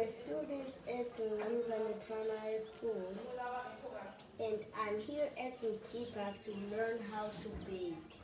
my students at Ramzan Primary School, and I'm here at Chipak to learn how to bake.